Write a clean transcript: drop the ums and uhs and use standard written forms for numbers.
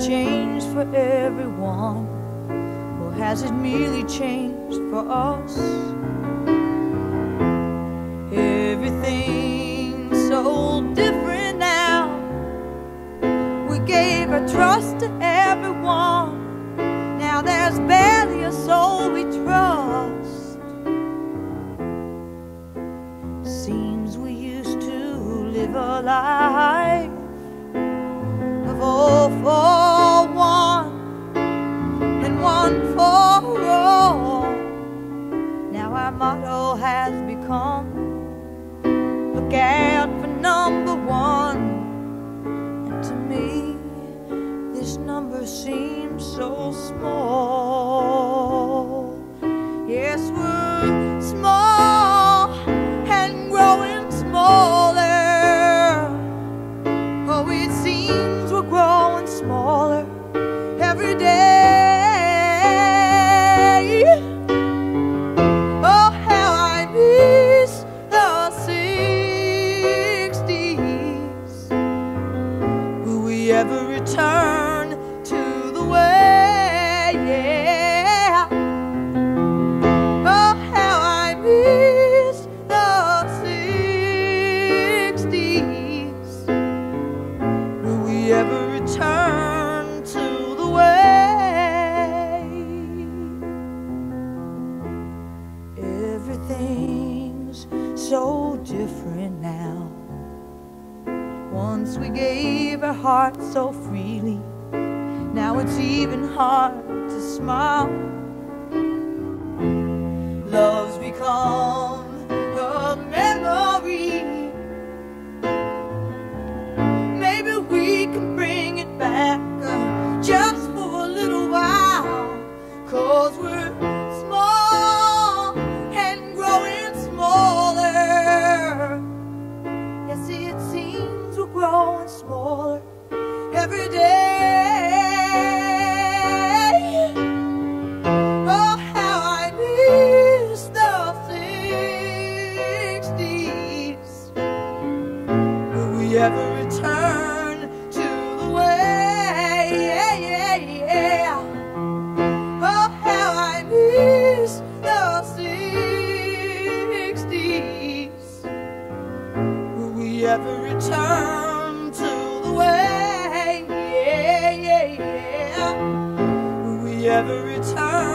changed for everyone, or has it merely changed for us? Everything's so different now. We gave our trust to everyone. Now there's barely a soul we trust. Seems we used to live a life of all for one and one for all. Now our motto has become, look out for number one. And to me, this number seems so small. Yes, we're small and growing smaller. Oh, it seems we're growing smaller every day. Oh, how I miss the 60s. Will we ever return to the way? Yeah. Oh, how I miss the 60s. Will we ever return to the way? Everything's so different now. Once we gave our hearts so freely, now it's even hard to smile. Love's become a memory. Maybe we can bring it back just for a little while. 'Cause we're small and growing smaller. Yes, it seems we're growing smaller every day. Oh, how I miss the 60s. Will we ever return to the way? Yeah, yeah, yeah. Oh, how I miss the 60s. Will we ever return to the way? Yeah, yeah, yeah. Will we ever return?